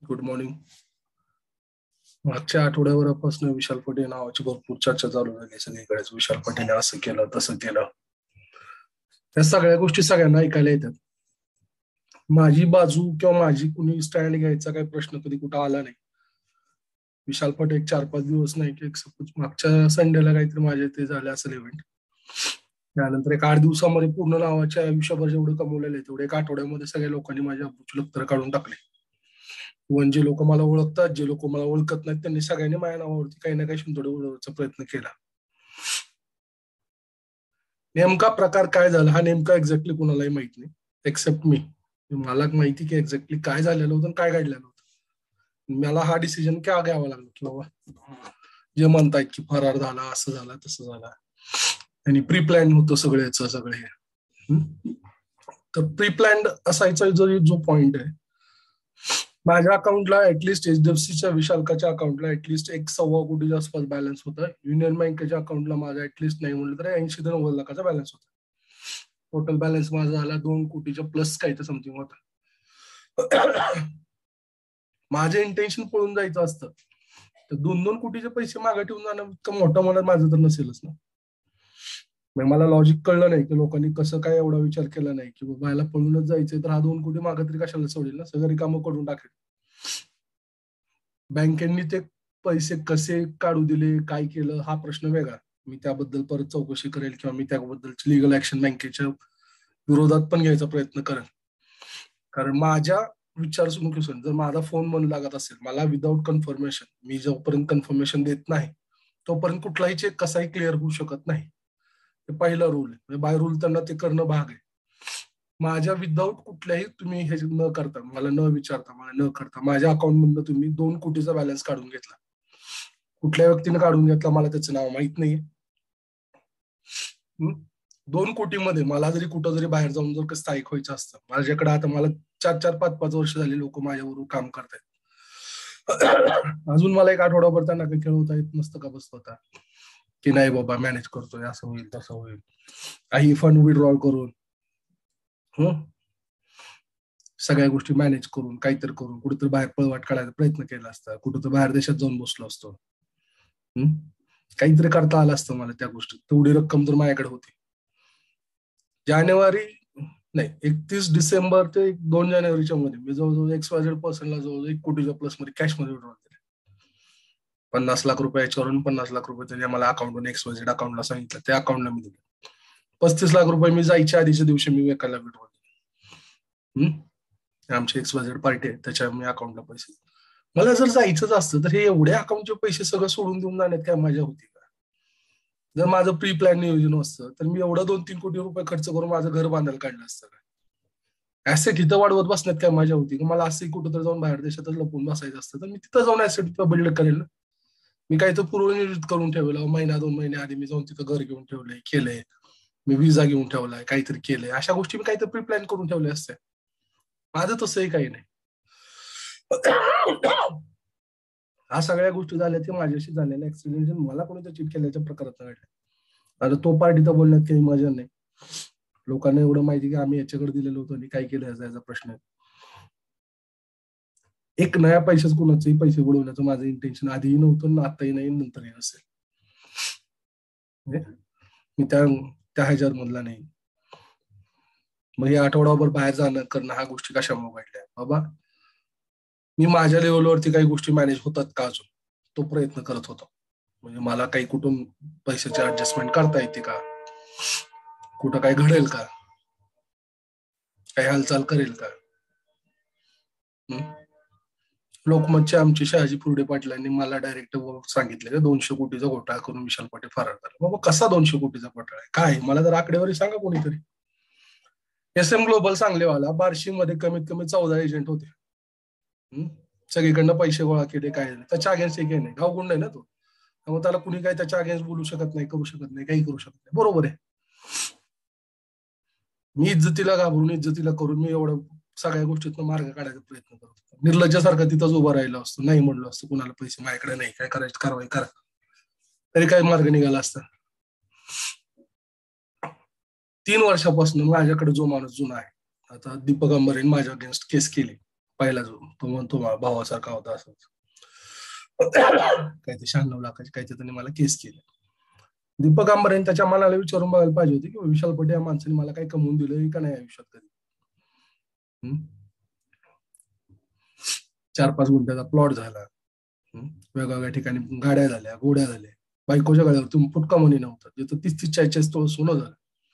Good morning. मागच्या आठवड्याभरापासून विशाल पटेल नावाची भरपूर चर्चा चालू झाली सगळीकडेच. विशाल पटेलने असं केलं तसं केलं, त्या सगळ्या गोष्टी सगळ्यांना ऐकायला येतात. माझी बाजू किंवा माझी कुणी स्टँड घ्यायचा काही प्रश्न कधी कुठं आला नाही. विशाल पटेल 4-5 दिवस नाही की सपोज मागच्या संडेला काहीतरी माझे ते झाले असेल इव्हेंट. त्यानंतर 8 दिवसामध्ये पूर्ण नावाच्या आयुष्यभर जेवढे कमवलेले तेवढे 1 आठवड्यामध्ये सगळ्या लोकांनी माझ्या अब्रूची लक्तर काढून टाकले. इव्हन जे लोक मला ओळखतात, जे लोक मला ओळखत नाहीत, त्यांनी सगळ्यांनी माझ्या नावावरती काही ना काही शिंतोडे उडवण्याचा प्रयत्न केला. नेमका प्रकार काय झाला हा नेमका एक्झॅक्टली कुणालाही माहित नाही एक्सेप्ट मी. मला माहिती की एक्झॅक्टली काय झालेलं होतं, काय घडलेलं होतं. मला हा डिसिजन का घ्यावा लागला की बाबा जे म्हणतायत की फरार झाला, असं झाला तसं झाला, आणि प्री प्लॅन होतं सगळ्याचं सगळं हे. तर प्री प्लॅन असायचा जो पॉइंट आहे, माझ्या अकाउंटला ऍटलिस्ट HDFCच्या विशालकाच्या अकाउंटला ऍटलिस्ट 1.25 कोटीच्या आसपास बॅलन्स होता. युनियन बँकेच्या अकाउंटला माझा ऍटलिस्ट नाही म्हणलं तर 80 ते 90 लाखाचा बॅलन्स होता. टोटल बॅलन्स माझा झाला 2 कोटीच्या प्लस काही तर समथिंग होता. माझं इंटेन्शन पळून जायचं असतं तर 2-2 कोटीचे पैसे मागे ठेवून जाणं इतकं मोठं मनात माझं तर नसेलच ना. मला लॉजिक कळलं नाही की लोकांनी कसं काय एवढा विचार केला नाही की बाबा याला पळूनच जायचंय तर हा 2 कोटी मागे तरी कशाला सोडेल ना, सगळी कामं करून टाकेल. बँकेंनी ते पैसे कसे काढू दिले, काय केलं हा प्रश्न वेगळा. मी त्याबद्दल परत चौकशी करेल किंवा मी त्याबद्दलची लिगल ऍक्शन बँकेच्या विरोधात पण घ्यायचा प्रयत्न करेल. कारण माझ्या विचारसरणीनुसार जर माझा फोन बंद लागत असेल, मला विदाऊट कन्फर्मेशन, मी जोपर्यंत कन्फर्मेशन देत नाही तोपर्यंत कुठलाही चेक कसाही क्लिअर होऊ शकत नाही. हे पहिला रूल आहे. बाय रूल त्यांना ते करणं भाग आहे. माझ्या विदाऊट कुठल्याही तुम्ही हे न करता, मला न विचारता, मला न करता माझ्या अकाउंट मधनं तुम्ही 2 कोटीचा बॅलन्स काढून घेतला. कुठल्या व्यक्तीने काढून घेतला मला त्याचं नाव माहित नाहीये. 2 कोटीमध्ये मला जरी कुठं जरी बाहेर जाऊन जर स्थायिक व्हायचं असतं, माझ्याकडे आता मला 4-4, 5-5 वर्ष झाली लोक माझ्याबरोबर काम करतायत. अजून मला 1 आठवडाभर त्यांना काही खेळवता येत नसतं का बसत होता की नाही बाबा मॅनेज करतोय, असं होईल तसं होईल, काही फंड विड्रॉल करून सगळ्या गोष्टी मॅनेज करून काहीतरी करून कुठेतरी बाहेर पळवाट काढायचा प्रयत्न केला असता, कुठेतरी बाहेर देशात जाऊन बसलो असतो, काहीतरी करता आलं असतं मला त्या गोष्टीत. तेवढी रक्कम तर माझ्याकडे होती. जानेवारी नाही 31 डिसेंबर ते 2 जानेवारीच्या मध्ये मी जवळजवळ XYZ पर्सनला जवळजवळ 1 कोटीच्या प्लस मध्ये कॅश मध्ये विड्रॉल केले. 50 लाख रुपये याच्यावरून 50 लाख रुपये त्यांनी मला अकाउंटवरून XYZ अकाउंटला सांगितलं, त्या अकाउंटला मी दिले. 35 लाख रुपये मी जायच्या आधीच्या दिवशी मी एकाला विड्रॉल दिले. आमची XYZ पार्टी आहे त्याच्या मी अकाउंटला पैसे. मला जर जायचंच असतं तर हे एवढ्या अकाउंटचे पैसे सगळं सोडून देऊन जाण्यात काय मजा होती का? जर माझं प्री प्लॅन नियोजन असतं तर मी एवढं 2-3 कोटी रुपये खर्च करून माझं घर बांधायला काढलं असतं का? ऍसेट इथं वाढवत बसण्यात काय मजा होती का? मला असंही कुठं जाऊन बाहेर देशातच लपून बसायचं असतं तर मी तिथं जाऊन ऍसेट बिल्ड करेल ना. मी काही तर पूर्वनियोजित करून ठेवलं, 1-2 महिने आधी मी जाऊन तिथं घर घेऊन ठेवलंय, केलंय, मी विजा घेऊन ठेवलाय, काहीतरी केलंय, अशा गोष्टी मी काहीतरी प्री प्लॅन करून ठेवल्या असत्या. माझं तसंही काही नाही. हा सगळ्या गोष्टी झाल्या ते माझ्याशी झालेल्या ऍक्सिडेंट मला कोणीतरी चीट केल्याच्या प्रकारात घडल्या. आता तो पार्टी तर बोलण्यात काही मजा नाही. लोकांना एवढं माहिती की आम्ही याच्याकडे दिलेलं होतं आणि काय केलं याचा प्रश्न आहे. एक नया पैशाच कोणाचेही पैसे बुडवण्याचं माझं इंटेन्शन आधीही नव्हतं, आताही नाही, नंतरही नसेल. मी त्या ह्याच्यावर मधला नाही. मग हे आठवडाभर बाहेर जाणं करणं ह्या गोष्टी कशामुळे घडल्या बाबा? मी माझ्या लेवलवरती काही गोष्टी मॅनेज होतात का अजून तो प्रयत्न करत होतो. म्हणजे मला काही कुठून पैशाची ऍडजस्टमेंट करता येते का, कुठं काय घडेल का, काही हालचाल करेल का. लोकमतचे आमचे शहाजी फुर्डे पाटलांनी मला डायरेक्ट सांगितलं 200 कोटीचा घोटाळा करून विशाल पटेल फरार झाला. बाबा कसा 200 कोटीचा घोटाळा काय? मला जर आकडेवारी सांगा कोणीतरी. SM ग्लोबल सांगलीवाला बार्शीमध्ये कमीत कमी 14 एजंट होते. सगळीकडनं पैसे गोळा केले, काय त्याच्या अगेन्स्ट काही नाही, गावगुंड आहे ना तो, त्यामुळे त्याला कुणी काही त्याच्या अगेन्स्ट बोलू शकत नाही, करू शकत नाही, काही करू शकत नाही. बरोबर आहे. मी इज्जतीला घाबरून इज्जतीला करून मी एवढं सगळ्या गोष्टीतून मार्ग काढायचा प्रयत्न करतो. निर्लज्जासारखा तिथंच उभं राहिलो असतो, नाही म्हणलो असतो कुणाला पैसे माझ्याकडे नाही, काय करायचं कारवाई करा, तरी काय मार्ग निघाला असता. 3 वर्षापासून माझ्याकडे जो माणूस जुना आहे, आता दीपक अंबरेने माझ्या अगेन्स्ट केस केली पहिला जो तो म्हणतो भावासारखा होता असंच. काय ते 96 लाखाची काहीतरी त्यांनी मला केस केली. दीपक आंबरेने त्याच्या मनाला विचारून बघायला पाहिजे होते की विशाल पटे या माणसाने मला काही कमवून दिलं का नाही आयुष्यात कधी. 4-5 गुंठ्याचा प्लॉट झाला, वेगवेगळ्या ठिकाणी गाड्या झाल्या, घोड्या झाल्या, बायकोच्या गळ्यावर फुटका मनी नव्हता, जिथं 30-40 तो सोनं झालं.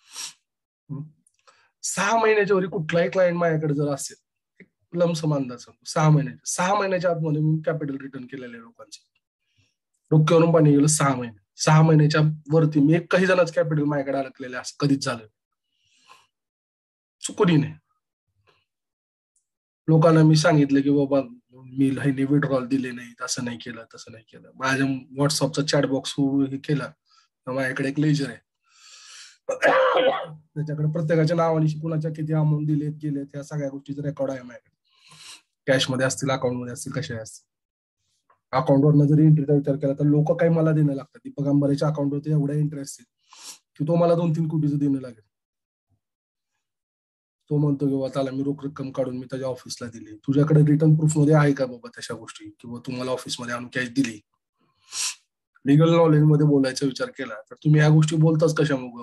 6 महिन्याच्या वरी कुठलाही क्लायंट माझ्याकडे जर असेल, लमसम अंदाज सांगतो, 6 महिन्याच्या आतमध्ये मी कॅपिटल रिटर्न केलेले लोकांचे डोक्यावरून पाणी गेलं. 6 महिन्याच्या वरती मी एक काही जणांच कॅपिटल माझ्याकडे अडकलेले असं कधीच झालं चुकून नाही. लोकांना मी सांगितलं की बाबा मी ह्याने विड्रॉल दिले नाही, असं नाही केलं, तसं नाही केलं. माझ्या व्हॉट्सअपचा चॅट बॉक्स हे केला, माझ्याकडे एक लेजर आहे, त्याच्याकडे प्रत्येकाच्या नावाने कुणाच्या किती अमाऊंट दिलेत गेलेत या सगळ्या गोष्टीचा रेकॉर्ड आहे माझ्याकडे. कॅशमध्ये असतील, अकाउंटमध्ये असतील, कशा असतील. अकाउंटवरनं जरी एंट्रीचा विचार केला तर लोक काही मला देणं लागतात. दीपक आंबारेच्या अकाउंटवरती एवढ्या इंटरेस्ट आहे की तो मला 2-3 कोटीचं देणं लागेल. तो म्हणतो की त्याला मी रोख रक्कम काढून मी त्याच्या ऑफिसला दिली. तुझ्याकडे रिटर्न प्रूफ मध्ये आहे का बाबा तशा गोष्टी, किंवा तुम्हाला ऑफिसमध्ये आणून कॅश दिली? लिगल नॉलेज मध्ये बोलायचा विचार केला तर तुम्ही या गोष्टी बोलताच कशा मग?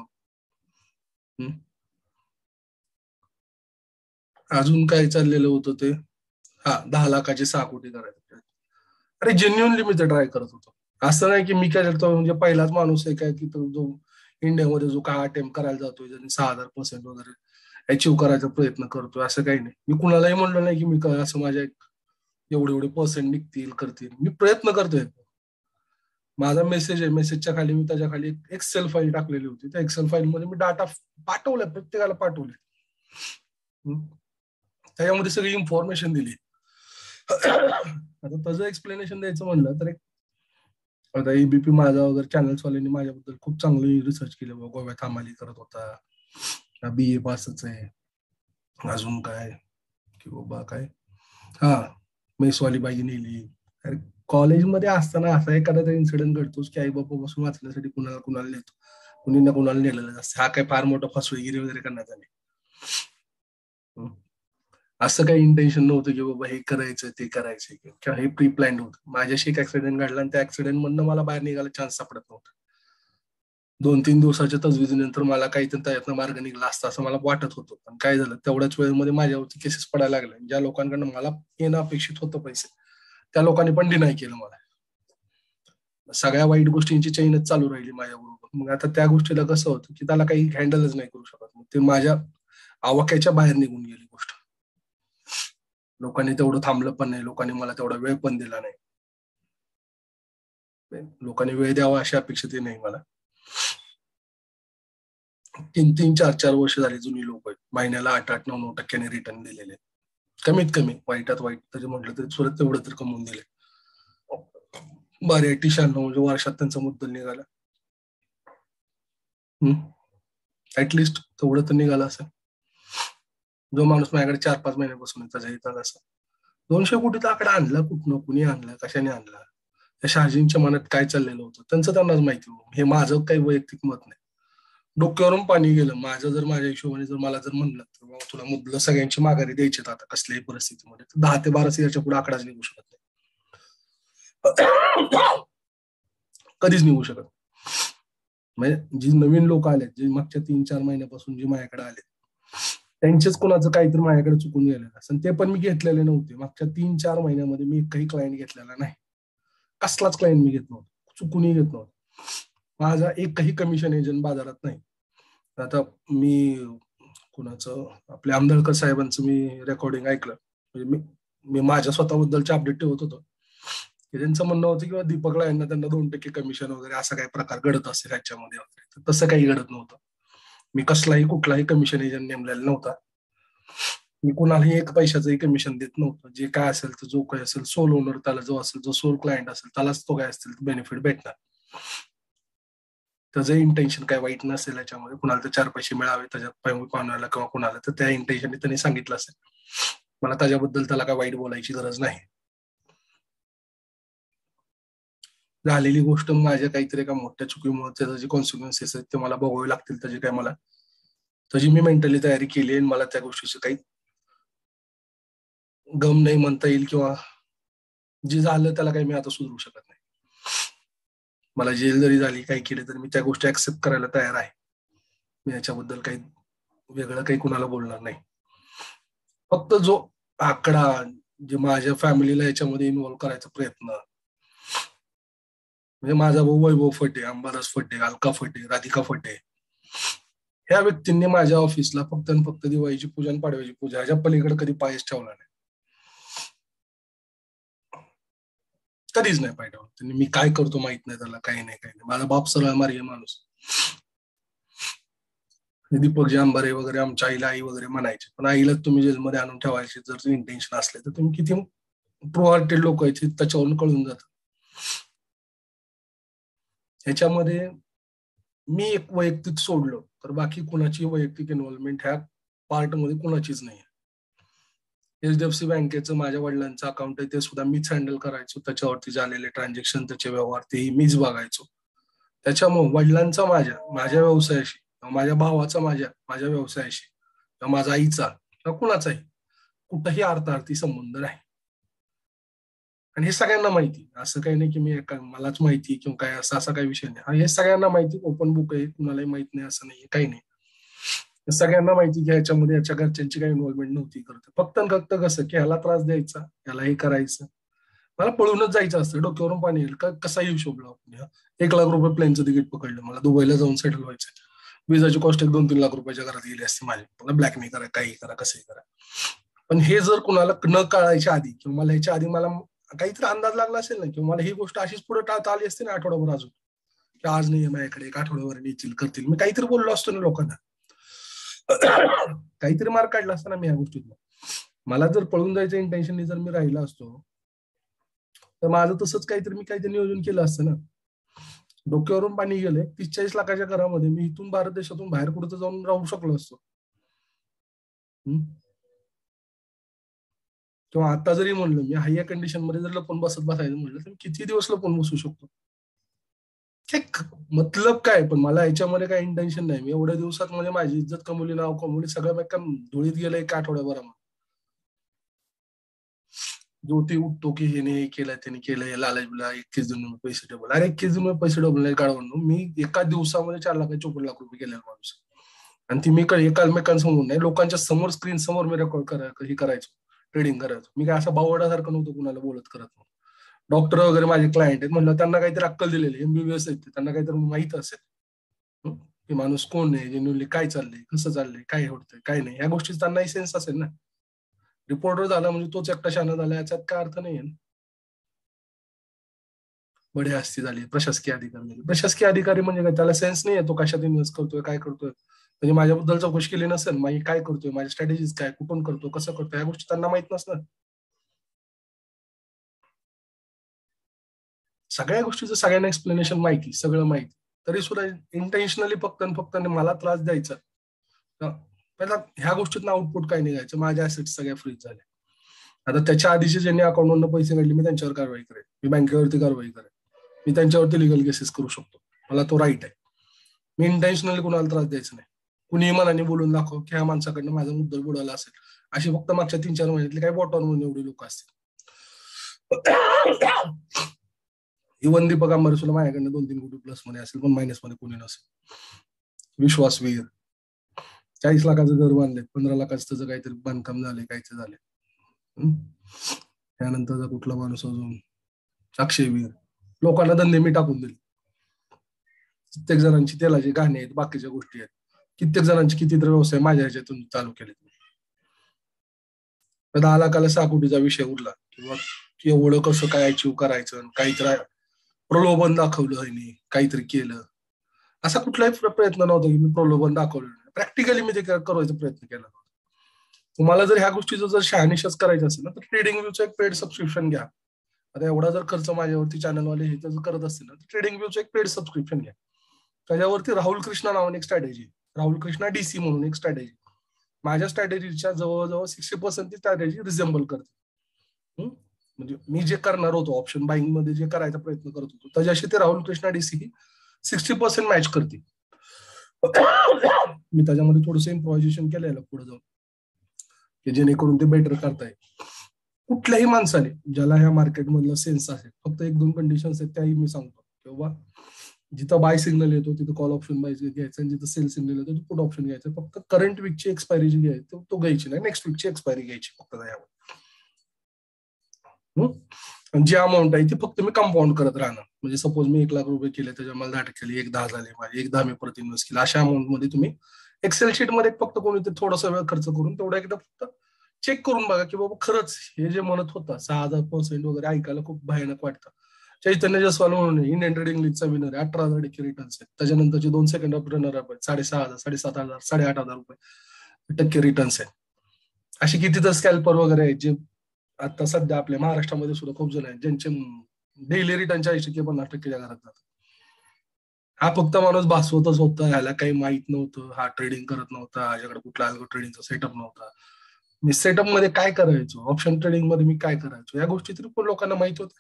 अजून काय चाललेलं होतं ते, 10 लाखाचे 6 कोटी करायचे. अरे जेन्युअनली मी ते ट्राय करत होतो. असं नाही की मी काय करतो म्हणजे पहिलाच माणूस आहे काय की तो जो इंडियामध्ये जो काय अटेम्प्ट करायला जातोय, ज्यांनी 6000% वगैरे अचीव्ह करायचा प्रयत्न करतोय, असं काही नाही. मी कुणालाही म्हणलो नाही की मी असं माझ्या एवढे एवढे पर्सेंट निघतील करतील. मी प्रयत्न करतोय. माझा मेसेज आहे, मेसेजच्या खाली मी त्याच्या खाली एक एक्सेल फाईल टाकलेली होती. त्या एक्सेल फाईल मध्ये मी डाटा पाठवलाय, प्रत्येकाला पाठवले, त्याच्यामध्ये सगळी इन्फॉर्मेशन दिली. आता त्याचं एक्सप्लेनेशन द्यायचं म्हणलं तर आता एबीपी माझा वगैरे चॅनल्सवाल्यांनी माझ्याबद्दल खूप चांगली रिसर्च केली. गोव्यात हमाली करत होता, BA पासच आहे, अजून काय की बाबा काय मेसवाली बाई नेली. अरे कॉलेजमध्ये असताना असा एखादा इन्सिडेंट घडतोच की आई बापा बसून वाचण्यासाठी कुणाला कुणाला नेतो, कुणी ना कुणाला नेलेलं असतं. हा काय फार मोठा फसवेगिरी वगैरे करण्याचा नाही. असं काही इंटेन्शन नव्हतं की बाबा हे करायचं ते करायचं किंवा हे प्री प्लॅन होतं. माझ्याशी एक ऍक्सिडेंट घडला आणि त्या ऍक्सिडेंट मधनं मला बाहेर निघायला चान्स सापडत नव्हता. 2-3 दिवसाच्या तजवीजीनंतर मला काहीतरी त्यातनं मार्ग निघला असता असं मला वाटत होतं. पण काय झालं, तेवढ्याच वेळेमध्ये माझ्यावरती केसेस पडायला लागल्या. ज्या लोकांकडनं मला येणं अपेक्षित होतं पैसे, त्या लोकांनी पण डिनाय केलं मला. सगळ्या वाईट गोष्टींची चैनच चालू राहिली माझ्याबरोबर. मग आता त्या गोष्टीला कसं होतं की त्याला काही हँडलच नाही करू शकत. मग ते माझ्या आवाक्याच्या बाहेर निघून गेली गोष्ट. लोकांनी तेवढं थांबलं पण नाही, लोकांनी मला तेवढा वेळ पण दिला नाही. लोकांनी वेळ द्यावा अशी अपेक्षित नाही मला. 3-3, 4-4 वर्ष झाली जुनी लोक आहेत, महिन्याला 8-8, 9-9% रिटर्न दिलेले. कमीत कमी वाईटात वाईट तरी म्हटलं तरी सुरत तेवढं तर कमवून दिले. बरे 96 म्हणजे वर्षात त्यांचा मुद्दल निघाला. ऍटलिस्ट तेवढं तर निघालं असेल. जो माणूस माझ्याकडे 4-5 महिन्यापासून त्याच्या हिताला असं 200 कोटीचा आकडा आणला कुठनं, कुणी आणला, कशाने आणला, त्या शहाजींच्या मनात काय चाललेलं होतं त्यांचं त्यांनाच माहिती. हे माझं काही वैयक्तिक मत नाही. डोक्यावरून पाणी गेलं माझं. जर माझ्या हिशोबाने जर मला जर म्हणलं तर तुला मुद्दल सगळ्यांची माघारी द्यायची आता कसल्याही परिस्थितीमध्ये, तर 10 ते 12 याच्या पुढे आकडाच निघू शकत नाही, कधीच निघू शकत. म्हणजे जी नवीन लोक आले, जे मागच्या 3-4 महिन्यापासून जे माझ्याकडे आले, त्यांचेच कोणाचं काहीतरी माझ्याकडे चुकून गेलेलं असं, ते पण मी घेतलेले नव्हते. मागच्या 3-4 महिन्यामध्ये मी काही क्लायंट घेतलेला नाही, कसलाच क्लायंट मी घेत नव्हतो, चुकूनही घेत नव्हतो. माझा एकही कमिशन एजंट बाजारात नाही. आता मी कुणाचं आपल्या आंबेडकर साहेबांचं मी रेकॉर्डिंग ऐकलं, म्हणजे मी माझ्या स्वतःबद्दलचे अपडेट ठेवत होतो. त्यांचं म्हणणं होतं किंवा दीपकला यांना त्यांना 2% कमिशन वगैरे असा काही प्रकार घडत असेल ह्याच्यामध्ये वगैरे, तर तसं काही घडत नव्हतं. मी कुठलाही कमिशन एजंट नेमलेला नव्हता. मी कुणालाही 1 पैशाचंही कमिशन देत नव्हतं. जे काय असेल तर जो काय असेल सोल ओनर त्याला जो असेल, जो सोल क्लायंट असेल त्यालाच तो काय असेल बेनिफिट भेटणार. त्याचं इंटेन्शन काय वाईट नसेल याच्यामध्ये, कुणाला तर 4 पैसे मिळावे त्याच्यात पाहुण्याला किंवा कुणाला, तर त्या इंटेन्शनने त्यांनी सांगितलं असेल. मला त्याच्याबद्दल त्याला काय वाईट बोलायची गरज नाही. झालेली गोष्ट माझ्या काहीतरी एका मोठ्या चुकीमुळे त्याचे जे कॉन्सिक्वेन्सेस आहेत ते मला भोगावे लागतील, त्याची काय मला त्याची मी मेंटली तयारी केली आहे. मला त्या गोष्टीचं काही गम नाही म्हणता येईल, किंवा जे झालं त्याला काही मी आता सुधरू शकत नाही. मला जेल जरी झाली, काही केले तरी मी त्या गोष्टी ऍक्सेप्ट करायला तयार आहे. मी याच्याबद्दल काही वेगळं काही कुणाला बोलणार नाही. फक्त जो आकडा, जे माझ्या फॅमिलीला याच्यामध्ये इन्व्हॉल्व्ह करायचा प्रयत्न, म्हणजे माझा भाऊ वैभव फटे, अंबादास फटे, अलका फटे, राधिका फटे, ह्या व्यक्तींनी माझ्या ऑफिसला फक्त आणि फक्त दिवाळीची पूजा आणि पाडव्याची पूजा ह्याच्या पलीकडे कधी पायच ठेवला नाही. कधीच नाही पाय ठेवला त्यांनी. मी काय करतो माहित नाही त्याला, काही नाही. माझा बाप सरळ मार्गी माणूस. दीपक जी अंबारे वगैरे आमच्या आईला आई वगैरे म्हणायचे, पण आईला तुम्ही जेलमध्ये आणून ठेवायचे जर इंटेन्शन असले तर तुम्ही किती ट्रू हार्टेड लोक आहेत त्याच्यावरून कळून जात. ह्याच्यामध्ये मी एक वैयक्तिक सोडलो तर बाकी कुणाची वैयक्तिक इन्व्हॉल्वमेंट ह्या पार्टमध्ये कुणाचीच नाही. HDFC बँकेचं माझ्या वडिलांचं अकाउंट आहे, ते सुद्धा मीच हँडल करायचो. त्याच्यावरती झालेले ट्रान्झॅक्शन, त्याचे व्यवहार तेही मीच बघायचो. त्याच्यामुळे वडिलांचा माझ्या व्यवसायाशी, माझ्या भावाचा माझ्या व्यवसायाशी, किंवा माझ्या आईचा किंवा कुणाचाही कुठंही अर्थार्थी संबंध नाही. आणि हे सगळ्यांना माहिती. असं काही नाही की मी मलाच माहिती किंवा काय, असा काही विषय नाही. हे सगळ्यांना माहिती, ओपन बुक आहे, कुणालाही माहित नाही असं नाही, काही नाही. सगळ्यांना माहिती की ह्याच्यामध्ये याच्या घरच्यांची काही इन्व्हॉल्वमेंट नव्हती करत. फक्त कसं की ह्याला त्रास द्यायचा, ह्याला हे करायचं. मला पळूनच जायचं असतं, डोक्यावरून पाणी येईल का कसाही हिशोब लावून. 1,00,000 रुपये प्लेनचं तिकीट पकडलं, मला दुबईला जाऊन सेटल व्हायचं. विजाची कॉस्ट 1-2-3 लाख रुपयाच्या घरात गेली असते माझी. मला ब्लॅक नाही करा, काही करा, कसंही करा. पण हे जर कुणाला न कळायच्या आधी, किंवा मला ह्याच्या आधी मला काहीतरी अंदाज लागला असेल ना, किंवा मला ही गोष्ट अशीच पुढे टाळता आली असते ना आठवडाभर अजून, की आज नाही माझ्याकडे, एक आठवड्यावर येतील करतील, मी काहीतरी बोललो असतो ना लोकांना, काहीतरी मार्क काढला असता ना मी ह्या गोष्टीत. मला जर पळून जायचं इंटेन्शननी जर मी राहिला असतो तर माझं तसंच काहीतरी नियोजन केलं असतं ना. डोक्यावरून पाणी गेले. 30-40 लाखाच्या घरामध्ये मी इथून भारत देशातून बाहेर कुठं जाऊन राहू शकलो असतो. किंवा आता जरी म्हणलं मी हाय कंडिशन मध्ये जर लपून बसायचं म्हणलं तर किती दिवस लपून बसू शकतो. मतलब काय, पण मला याच्यामध्ये काही इंटेन्शन नाही. मी एवढ्या दिवसात म्हणजे माझी इज्जत कमवली, नाव कमवली, सगळं धुळीत गेलं एका आठवड्याभरामध्ये. जो ते उठतो की हे नाही केलं, त्याने केलं, लालच बिला 21 दिन पैसे डबल. अरे 21 दिन पैसे डबल नाही काढून मी एका दिवसामध्ये 4 लाख 54 लाख रुपये केलेला माणूस. आणि ती मी एकमेकांसमोर नाही, लोकांच्या समोर, स्क्रीन समोर मी रेकॉर्ड हे करायचो, ट्रेडिंग करायचो. मी काय असं बावडासारखं नव्हतं कुणाला बोलत करत. डॉक्टर वगैरे माझे क्लायंट आहेत म्हणलं, त्यांना काहीतरी अक्कल दिलेली, MBBS आहेत, त्यांना काहीतरी माहित असेल की माणूस कोण आहे, जेन्युअनली काय चाललंय, कसं चाललंय, काय होतंय, काय नाही, या गोष्टी त्यांनाही सेन्स असेल ना. रिपोर्टर झाला म्हणजे तोच एकटा शहाणा झाला याच्यात काय अर्थ नाही. बडे हस्ती झाली, प्रशासकीय अधिकारी झाले. प्रशासकीय अधिकारी म्हणजे काय, त्याला सेन्स नाही आहे तो कशात इन्व्हेस्ट करतोय, काय करतोय. म्हणजे माझ्याबद्दल चौकशी केली नसेल, माझी काय करतोय, माझ्या स्ट्रॅटेजीज काय, कुठून करतो, कसं करतो, या गोष्टी त्यांना माहित नसणार. सगळ्या गोष्टीचं सगळ्यांना एक्सप्लेनेशन माहिती, सगळं माहिती, तरी सुद्धा इंटेन्शनली फक्त मला त्रास द्यायचा. पहिला ह्या गोष्टीत आउटपुट काय निघायचं, माझ्या ऍसेट सगळ्या फ्रीज झाल्या. आता त्याच्या आधीचे ज्यांनी अकाउंटवरनं पैसे काढले मी त्यांच्यावर कारवाई करेन, मी बँकेवरती कारवाई करेन, मी त्यांच्यावरती लिगल केसेस करू शकतो, मला तो राईट आहे. मी इंटेन्शनली कुणाला त्रास द्यायचा नाही. कुणीही मनाने बोलून दाखव की ह्या माणसाकडनं माझा मुद्दल बुडाला असेल, अशी फक्त मागच्या 3-4 महिन्यातले काही बोटावर म्हणून एवढी लोक असतील. इवन दीपक अंबारे सुद्धा माझ्याकडनं 2-3 कोटी प्लस मध्ये असेल, पण मायनस मध्ये कोणी नसेल. विश्वासवीर 40 लाखाचं घर बांधले, 15 लाखाचं त्याचं काहीतरी बांधकाम झाले, काहीच झाले. त्यानंतरचा कुठला माणूस अजून अक्षयवीर, लोकांना धंदे मी टाकून दिले. कित्येक जणांची तेलाची गाणी आहेत, बाकीच्या गोष्टी आहेत. कित्येक जणांचे कितीतरी व्यवसाय माझ्या ह्याच्यातून चालू केले. 10 लाखाला 6 कोटीचा विषय उरला, किंवा एवढं कसं काय अचीव्ह करायचं, काहीतरी प्रलोभन दाखवलं ह्यानी, काहीतरी केलं. असा कुठलाही प्रयत्न नव्हता की मी प्रलोभन दाखवलं. प्रॅक्टिकली मी ते करायचा प्रयत्न केला. तुम्हाला जर ह्या गोष्टीचं जर शहानिशच करायचं असेल ना, तर ट्रेडिंग व्ह्यूचं एक पेड सबस्क्रिप्शन घ्या. आता एवढा जर खर्च माझ्यावरती चॅनलवाले हे जर करत असतील ना, तर ट्रेडिंग व्ह्यूचं एक पेड सबस्क्रिप्शन घ्या. त्याच्यावरती राहुल कृष्णा नावाने एक स्ट्रॅटेजी, राहुल कृष्णा DC म्हणून एक स्ट्रॅटेजी, माझ्या स्ट्रॅटेजीच्या जवळजवळ 60% ती स्ट्रॅटेजी रिझेंबल करते. म्हणजे मी जे करणार होतो ऑप्शन बाईंग मध्ये जे करायचा प्रयत्न करत होतो त्याच्याशी ते राहुल कृष्णा DC 60% मॅच करते. मी त्याच्यामध्ये थोडंसं इम्प्रोव्हायझेशन केलेलं पुढे जाऊन, की जेणेकरून ते बेटर करता येईल. कुठल्याही माणसाने ज्याला ह्या मार्केटमधला सेन्स आहे, फक्त एक दोन कंडिशन्स आहेत त्याही मी सांगतो. किंवा जिथं बाय सिग्नल येतो तिथं कॉल ऑप्शन बाय घ्यायचा, आणि जिथं सेल सिग्नल येतो तिथं पुट ऑप्शन घ्यायचं. फक्त करंट वीकची एक्सपायरी जी घ्यायची तो घ्यायची नाही, नेक्स्ट वीकची एक्सपायरी घ्यायची फक्त त्यावर. जी अमाऊंट आहे ती फक्त मी कंपाऊंड करत राहणार. म्हणजे सपोज मी 1,00,000 रुपये केले, त्याच्या मला 10% 1,10 झाले माझे, 1,10 मी परत इन्व्हेस्ट केला. अशा अमाऊंट मध्ये तुम्ही एक्सेल शीट मध्ये फक्त कोणीतरी थोडासा वेळ खर्च करून तेवढा एकदा फक्त चेक करून बघा की बाबा खरंच हे जे म्हणत होता 6,000% वगैरे ऐकायला खूप भयानक वाटतं. चैतन्य जसवाल म्हणून इंडियन ट्रेडिंग लीगचा विनर आहे, 18,000% रिटर्न्स आहेत. त्याच्यानंतरचे 2 सेकंड ऑफ रनर अप आहेत, 6,500, 7,500, 8,500 रिटर्न्स आहेत. अशी किती तर स्कॅल्पर वगैरे आहेत जे आता सध्या आपल्या महाराष्ट्रामध्ये सुद्धा खूप जण आहेत ज्यांचे डेली रिटर्न 40%, 50%च्या घरात जातात. हा फक्त माणूस भासवतच होता, ह्याला काही माहित नव्हतं, हा ट्रेडिंग करत नव्हता, ह्याच्याकडे कुठला अल्गो ट्रेडिंगचा सेटअप नव्हता. मी सेटअप मध्ये काय करायचो, ऑप्शन ट्रेडिंग मध्ये मी काय करायचो, या गोष्टी तरी पण लोकांना माहित होत्या.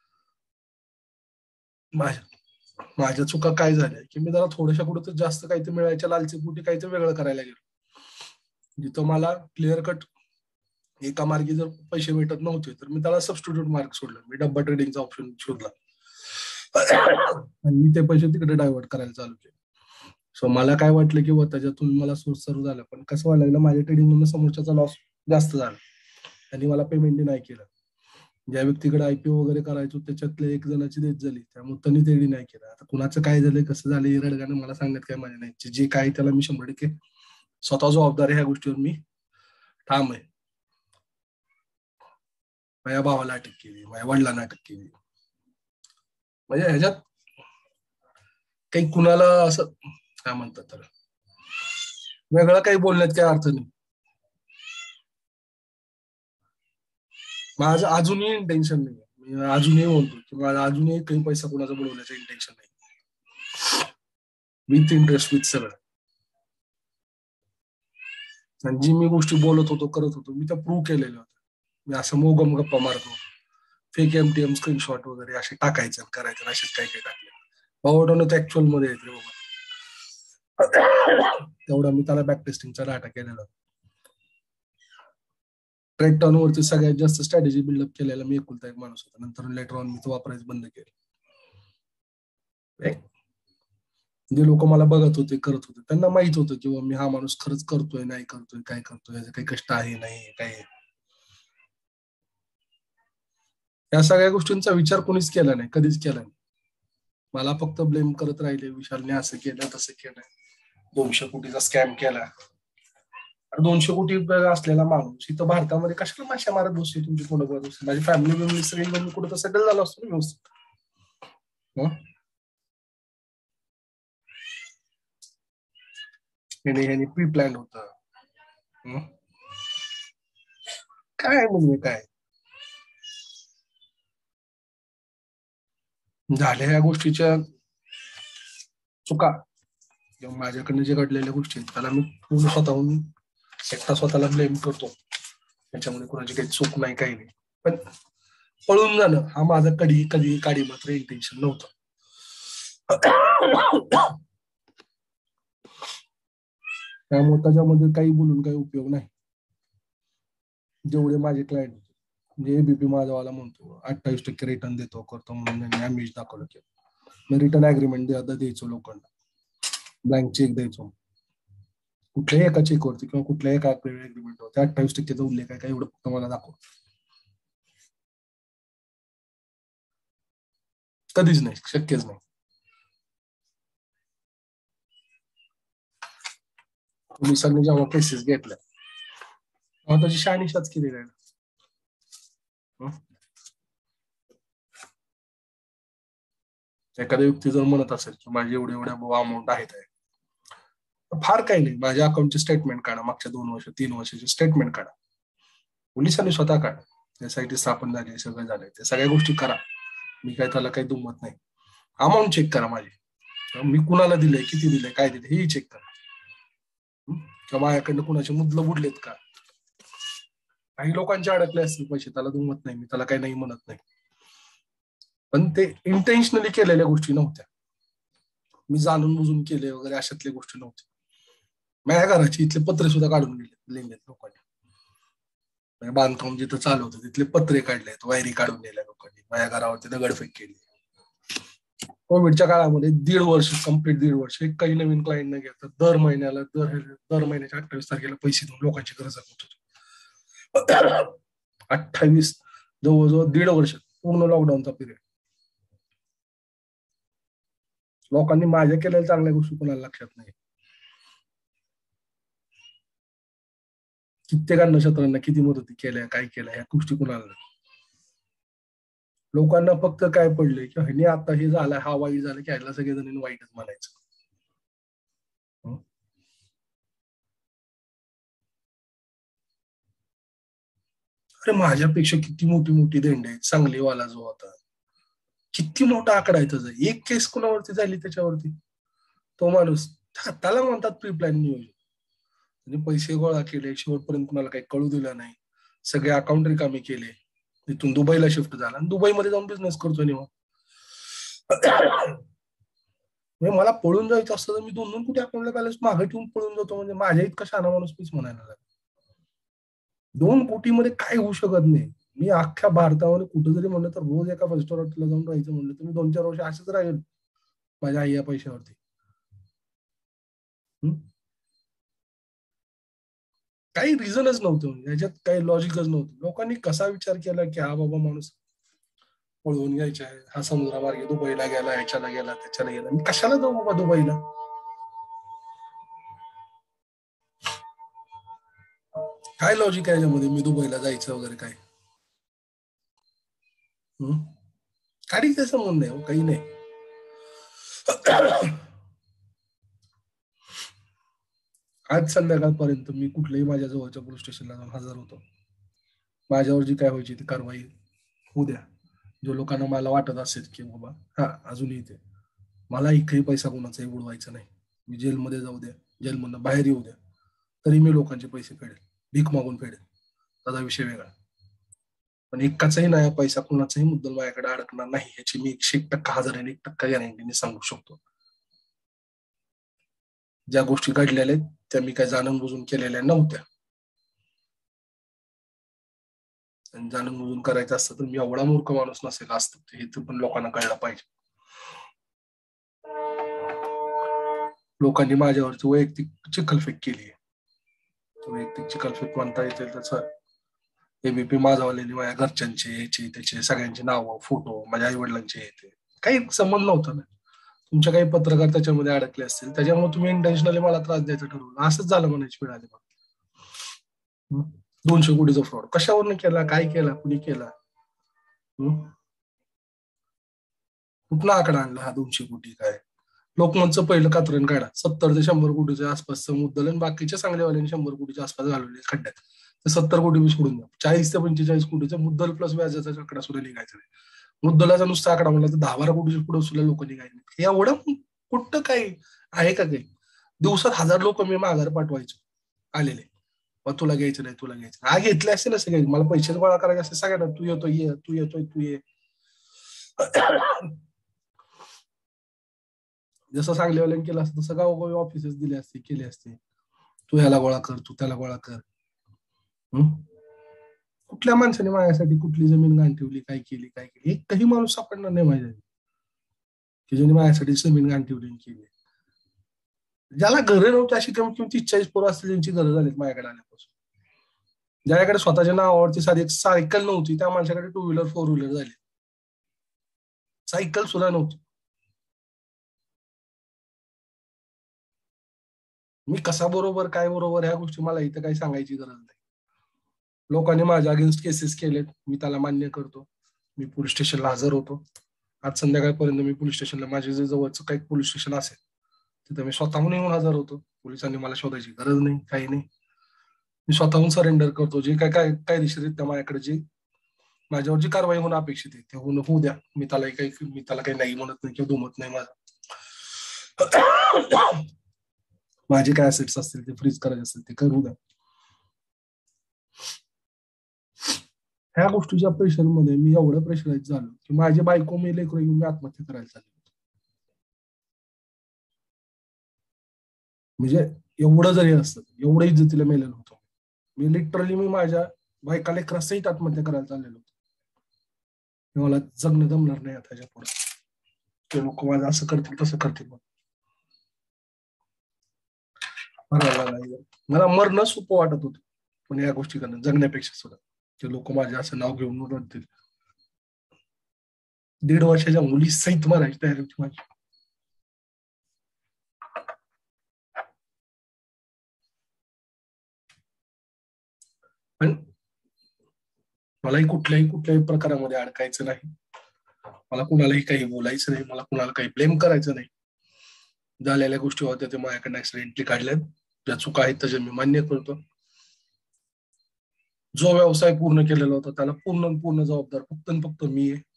माझ्या चुका काय झाल्या की मी जरा थोड्याशा कुठं जास्त काहीतरी मिळायच्या लालचीपोटी काहीतरी वेगळं करायला गेलो. जिथं मला क्लिअर कट एका मार्गी जर पैसे भेटत नव्हते तर मी त्याला सबस्टिट्यूट मार्क सोडला, मी डब्बा ट्रेडिंगचा ऑप्शन शोधला आणि मी ते पैसे तिकडे डायव्हर्ट करायला चालू केले. सो मला काय वाटलं की त्याच्यातून मला सोर्स सर्व झाला, पण कसं व्हायला लागलं माझ्या ट्रेडिंग समोरच्याचा लॉस जास्त झाला. त्यांनी मला पेमेंट नाही केलं. ज्या व्यक्तीकडे आयपीओ वगैरे करायचो त्याच्यातल्या एक जणाची डेथ झाली, त्यामुळे त्यांनी तेवढी नाही केलं. आता कुणाचं काय झालंय कसं झालं रडगाने मला सांगण्यात काय माझ्या नाही, जे काय त्याला मी 100% स्वतः जबाबदार आहे. ह्या गोष्टीवर मी ठाम आहे. माझ्या भावाला अटक केली, माझ्या वडिलांना अटक केली. म्हणजे ह्याच्यात काही कुणाला असं काय म्हणतात तर वेगळं काही बोलण्यात काही अर्थ नाही. माझं अजूनही इंटेन्शन नाही, मी अजूनही बोलतो की माझा अजूनही काही पैसा कुणाचा बोलवण्याचं इंटेन्शन नाही. विथ इंटरेस्ट विथ सगळं. आणि जी मी गोष्टी बोलत होतो करत होतो मी त्या प्रूव्ह केलेल्या होत्या. मी असं मोगम गप्पा मारत होतो, फेक एमटीएम स्क्रीनशॉट वगैरे असे टाकायचं करायचं, असेच काही काही टाकले. बावडवणं ते ऍक्च्युअल मध्ये येते बाबा. तेवढा मी त्याला बॅक टेस्टिंगचा डाटा केलेला. ट्रेड टर्न वरती सगळ्यात जास्त स्ट्रॅटेजी बिल्डअप केलेला मी एकुलता एक माणूस होता. नंतर लेटर ऑन मी तो वापरायचं बंद केलं. जे लोक मला बघत होते करत होते त्यांना माहित होतं की मी हा माणूस खरंच करतोय नाही करतोय काय करतोय, याचं काही कष्ट आहे नाही काय. या सगळ्या गोष्टींचा विचार कोणीच केला नाही, कधीच केला नाही. मला फक्त ब्लेम करत राहिले, विशालने असं केलं तसं केलं, 200 कोटीचा स्कॅम केला. 200 कोटी असलेला माणूस इथं भारतामध्ये कशाला माश्या मारत बसतो तुमची कोण बघत बसते. माझी फॅमिली सगळी कुठं तर सेटल झाला असतो ना व्यवस्थित. ह्याने प्री प्लॅन होत काय म्हणजे काय झाल्या या गोष्टीच्या चुका किंवा माझ्याकडनं जे घडलेल्या गोष्टी आहेत त्याला मी पूर्ण स्वतःहून एकटा स्वतःला ब्लेम करतो. त्याच्यामध्ये कोणाची काही चूक नाही काही नाही, पण पळून जाणं हा माझा कधी काडी मात्र इंटेन्शन नव्हतं. त्यामुळे त्याच्यामध्ये काही बोलून काही उपयोग नाही. जेवढे माझे क्लायंट म्हणजे एबीपी माझावाला म्हणतो 28% रिटर्न देतो करतो म्हणून त्यांनी आम्हीच दाखवलं की मी रिटर्न अग्रीमेंट द्यायचो लोकांना, ब्लँक चेक द्यायचो कुठल्याही एका चेकवरती किंवा कुठल्याही एका अग्रीमेंटवरती 28%चा उल्लेख आहे का एवढं फक्त मला दाखव. कधीच नाही, शक्यच नाही. पोलिसांनी जेव्हा केसेस घेतल्या तेव्हा त्याची शहानिशाच केली नाही. एखाद्या व्यक्ती जर म्हणत असेल की माझे एवढे एवढ्या अमाऊंट आहेत, फार काही नाही, माझ्या अकाउंटचे स्टेटमेंट काढा, मागच्या 2 वर्ष 3 वर्षाचे स्टेटमेंट काढा, पोलिसांनी स्वतः काढा, एसआयटी स्थापन झाली, सगळं झालंय, ते सगळ्या गोष्टी करा. मी काय त्याला काही दुमत नाही. अमाऊंट चेक करा माझी, मी कुणाला दिलंय, किती दिलंय, काय दिलंय हेही चेक करा. किंवा माझ्याकडनं कुणाचे मुद्दल बुडलेत का. काही लोकांचे अडकले असतील पैसे, त्याला दुमत नाही, मी त्याला काही नाही म्हणत नाही, पण ते इंटेन्शनली केलेल्या गोष्टी नव्हत्या. मी जाणून बुजून केले वगैरे अशातल्या गोष्टी नव्हत्या. माझ्या घराची इथले पत्रे सुद्धा काढून गेले लोकांनी. बांधकाम जिथं चालू होतं तिथले पत्रे काढलेत, वायरी काढून नेल्या लोकांनी, माझ्या घरावरती दगडफेक केली. कोविडच्या काळामध्ये 1.5 वर्ष, कम्प्लीट 1.5 वर्ष, एक काही नवीन क्लायंट न घेता दर महिन्याला दर महिन्याच्या 28 तारखेला पैसे देऊन लोकांची गरज होत होती. 28, जवळजवळ 1.5 वर्ष पूर्ण लॉकडाऊनचा पिरियड. लोकांनी माझ्या केलेल्या चांगल्या गोष्टी कोणाला लक्षात नाही. कित्येकांना नक्षत्रांना किती मदती केल्या, काय केल्या, ह्या गोष्टी कोणाला नाही. लोकांना फक्त काय पडलंय की ह्याने आता हे झालं, हा वाईट झालं की ह्याला सगळेजण वाईटच म्हणायचं. अरे माझ्यापेक्षा किती मोठी मोठी देंडे आहेत. सांगलीवाला जो होता, किती मोठा आकडा आहे त्याचा. एक केस कोणावरती झाली त्याच्यावरती, तो माणूस. त्याला म्हणतात प्री प्लॅन नियोजन. म्हणजे पैसे गोळा केले, शेवटपर्यंत कुणाला काही कळू दिलं नाही, सगळे अकाउंट रिकामी केले, तिथून दुबईला शिफ्ट झाला आणि दुबईमध्ये जाऊन बिझनेस करतो निवा. म्हणजे मला पळून जायचं असतं तर मी 2-2 कोटी अकाउंटला बॅलन्स मागे ठेवून पळून जातो. म्हणजे माझ्या इतका शहाणा माणूस मीच म्हणायला लागला. 2 कोटीमध्ये काय होऊ शकत नाही. मी अख्ख्या भारतामध्ये कुठं जरी म्हणलं तर रोज एका रेस्टॉरंटला जाऊन राहायचं म्हणलं तर मी 2-4 वर्ष असंच राहील माझ्या आई या पैशावरती. काही रिझनच नव्हतं, म्हणजे याच्यात काही लॉजिकच नव्हतं. लोकांनी कसा विचार केला की हा बाबा माणूस पळवून घ्यायचा आहे, हा समुद्रामार्गे दुबईला गेला, ह्याच्याला गेला, त्याच्याला गेला, मी कशाला जाऊ बाबा दुबईला. काय लॉजिक आहे याच्यामध्ये मी दुबईला जायचं वगैरे काय. काही त्याचं संबंध नाही, काही नाही. आज संध्याकाळपर्यंत मी कुठल्याही माझ्या जवळच्या पोलीस स्टेशनला जाऊन हजर होतो. माझ्यावर जी काय व्हायची ती कारवाई होऊ द्या. जो लोकांना मला वाटत असेल की बाबा हा अजूनही ते मला एकही पैसा कोणाचाही बुडवायचा नाही, मी जेलमध्ये जाऊ द्या, जेलमधनं बाहेर येऊ द्या, तरी मी लोकांचे पैसे फेडेल, भीक मागून फेडेल, त्याचा विषय वेगळा. पण एकाचाही नाही पैसा कोणाचाही मुद्दल माझ्याकडे अडकणार नाही, याची मी 100% 1001% गॅरंटीने सांगू शकतो. ज्या गोष्टी घडलेल्या आहेत त्या मी काय जाणून बुजून केलेल्या नव्हत्या. आणि जाणून बुजून करायचं असतं तर मी एवढा मूर्ख माणूस नसेल असतं, हे पण लोकांना कळलं पाहिजे. लोकांनी माझ्यावरची वैयक्तिक चिखलफेक केली आहे. वैयक्तिक चिखलफेक म्हणता येतील त्याचं एबीपी माझावाल्याने माझ्या घरच्यांचे, याचे त्याचे सगळ्यांचे नाव, फोटो, माझ्या आई वडिलांचे येते, काही संबंध नव्हता ना. तुमच्या काही पत्रकार त्याच्यामध्ये अडकले असतील, त्याच्यामुळे तुम्ही इंटेन्शनली मला त्रास द्यायचं ठरवलं. असंच झालं म्हणायची वेळ आली. 200 कोटीचा फ्रॉड कशावरनं केला, काय केला, कुणी केला, कुठला आकडा आणला हा 200 कोटी काय. लोकमतचं पहिलं कात्रण काढा, 70 ते 100 कोटीच्या आसपासचं मुद्दल आणि बाकीच्या चांगल्यावाल्यांनी 100 कोटीच्या आसपास घालवले खड्ड्यात. तर 70 कोटी मी सोडून द्या, 40 ते 45 कोटीचा मुद्दल प्लस व्याजाचा आकडा सुद्धा निघायचा नाही. मुद्दलाचा नुसता आकडा म्हणला तर 10-12 कोटीच्या पुढे सुद्धा लोक निघायचे. एवढं कुठं काही आहे का काही. दिवसात 1000 लोक मी माघार पाठवायचो आलेले, मग तुला घ्यायचं नाही, तुला घ्यायचं. हा घेतले असते ना सगळे, मला पैसे गोळा करायचे असते सगळ्यांना, तू येतो ये, तू येतोय तू ये. जसं सांगलीवाल्याने केलं असतं तसं गावोगावी ऑफिसेस दिले असते, केले असते. तू ह्याला गोळा कर, तू त्याला गोळा कर. कुठल्या माणसाने माझ्यासाठी कुठली जमीन घाण ठेवली, काय केली, काय केली, एकही माणूस सापडणार नाही माझ्या की ज्याने माझ्यासाठी जमीन घाण ठेवली केली. ज्याला घरं नव्हती अशी कमी किंमत 30-40 पोरं असतील त्यांची घरं झालीत माझ्याकडे आल्यापासून. ज्याच्याकडे स्वतःच्या नावावरती साधी एक सायकल नव्हती त्या माणसाकडे 2 व्हीलर 4 व्हीलर झाली. सायकल सुद्धा नव्हती. मी कसा बरोबर काय बरोबर ह्या गोष्टी मला इथं काही सांगायची गरज नाही. लोकांनी माझ्या अगेन्स्ट केसेस केलेत, मी त्याला मान्य करतो. मी पोलीस स्टेशनला हजर होतो. आज संध्याकाळपर्यंत मी पोलीस स्टेशनला, माझे जे जवळचं काही पोलीस स्टेशन असेल तिथं मी स्वतःहून येऊन हजर होतो. पोलिसांनी मला शोधायची गरज नाही, काही नाही. मी स्वतःहून सरेंडर करतो. जे काय काय कायदेशीररित्या माझ्याकडे जे माझ्यावर जी कारवाई होणं अपेक्षित आहे ते होऊ द्या. मी त्याला काही नाही म्हणत नाही किंवा दुमत नाही. माझे काय असेट्स असतील ते फ्रीज करायचे असतील ते करू द्या. ह्या गोष्टीच्या प्रेशरमध्ये मी एवढं प्रेशराईज झालो की माझी बायको मी लेकरं येऊन मी आत्महत्या करायला चाललो. म्हणजे एवढं जरी असतं, एवढं इज्जतीला मेलेलं होतं मी. लिटरली मी माझ्या बायका लेकरासहित आत्महत्या करायला चाललेलो होतो. मला जगणं जमणार नाही त्याच्या पुढे. ते लोक माझं असं करतील तसं करतील. मला मरणं सोपं वाटत होतं, पण या गोष्टी करणं जगण्यापेक्षा सुद्धा ते लोक माझे असं नाव घेऊन रडतील. 1.5 वर्षाच्या मुली सहित मारायची तयारी होती माझी. पण मलाही कुठल्याही प्रकारामध्ये अडकायचं नाही. मला कुणालाही काही बोलायचं नाही. मला कुणाला काही ब्लेम करायचं नाही. झालेल्या गोष्टी होत्या ते माझ्याकडे ऍक्सिडेंटली काढल्यात. ज्या चुका आहेत त्याच्या मी मान्य करतो. जो व्यवसाय पूर्ण केलेला होता त्याला पूर्ण जबाबदार फक्त मी आहे.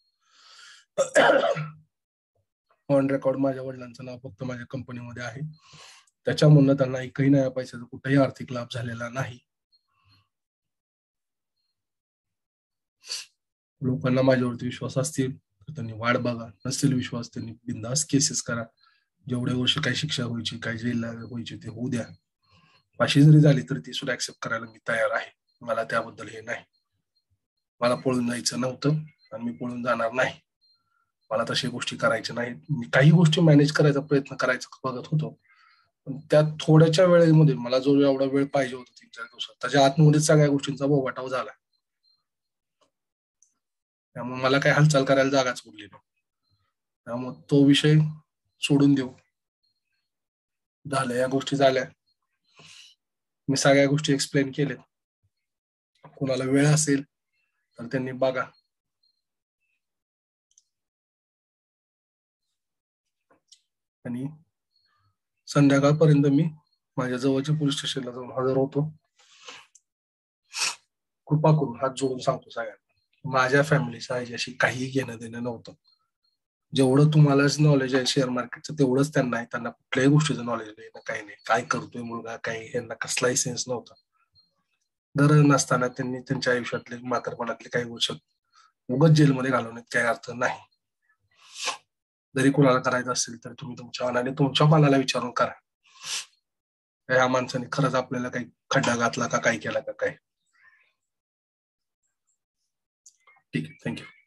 ऑन रेकॉर्ड माझ्या वडिलांचं नाव फक्त माझ्या कंपनीमध्ये आहे. त्याच्यामुळे त्यांना एकही नया पैशाचा कुठेही आर्थिक लाभ झालेला नाही. लोकांना माझ्यावरती विश्वास असतील तर त्यांनी वाट बघा. नसतील विश्वास त्यांनी बिंदास केसेस करा. जेवढे वर्ष काही शिक्षा व्हायची, काही जेल व्हायची ते होऊ द्या. फाशी जरी झाली तरी ती सुद्धा ऍक्सेप्ट करायला मी तयार आहे. मला त्याबद्दल हे नाही. मला पळून जायचं नव्हतं आणि मी पळून जाणार नाही. मला तशी गोष्टी करायच्या नाहीत. मी काही गोष्टी मॅनेज करायचा प्रयत्न करायचा बघत होतो, पण त्या थोड्याच्या वेळेमध्ये मला जो एवढा वेळ पाहिजे होता 3-4 दिवसात, त्याच्या आतमध्ये सगळ्या गोष्टींचा बोबाटाव झाला. त्यामुळे मला काही हालचाल करायला जागाच उरली नाही. त्यामुळे तो विषय सोडून देऊ. झाल्या या गोष्टी झाल्या. मी सगळ्या गोष्टी एक्सप्लेन केल्यात. कोणाला वेळ असेल तर त्यांनी बघा. आणि संध्याकाळपर्यंत मी माझ्या जवळच्या पोलीस स्टेशनला जाऊन हजर होतो. कृपा करून हात जोडून सांगतो सगळ्यांना, माझ्या फॅमिलीचा याच्याशी काहीही घेणं देणं नव्हतं. जेवढं तुम्हालाच नॉलेज आहे शेअर मार्केटचं तेवढंच त्यांना आहे. त्यांना कुठल्याही गोष्टीचं नॉलेज नाही ना काही नाही. काय करतोय मुलगा काही यांना कसलाही सेन्स नव्हता. गरज नसताना त्यांनी त्यांच्या आयुष्यातले म्हातारपणातले काही वर्ष उगाच जेलमध्ये घालवण्यात काही अर्थ नाही. जरी कोणाला करायचं असेल तर तुम्ही तुमच्या मनाने तुमच्या मनाला विचारून करा. ह्या माणसाने खरंच आपल्याला काही खड्डा घातला का, काय केला का काय. ठीक आहे, थँक्यू.